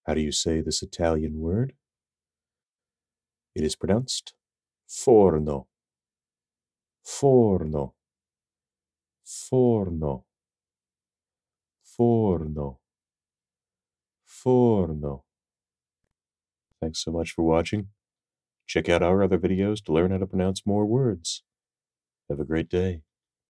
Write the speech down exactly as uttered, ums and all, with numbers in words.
How do you say this Italian word? It is pronounced forno. Forno. Forno. Forno. Forno. Thanks so much for watching. Check out our other videos to learn how to pronounce more words. Have a great day.